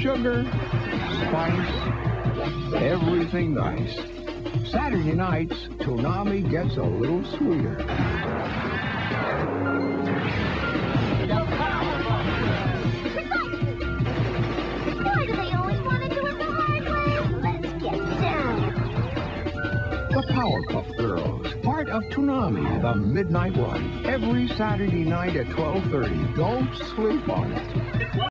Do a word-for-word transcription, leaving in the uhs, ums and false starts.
sugar, spice, everything nice. Saturday nights, Toonami gets a little sweeter. Why do they always want to do it the hard way? Let's get down. The Power Cup Girls, part of Toonami, the Midnight Run, every Saturday night at twelve thirty. Don't sleep on it.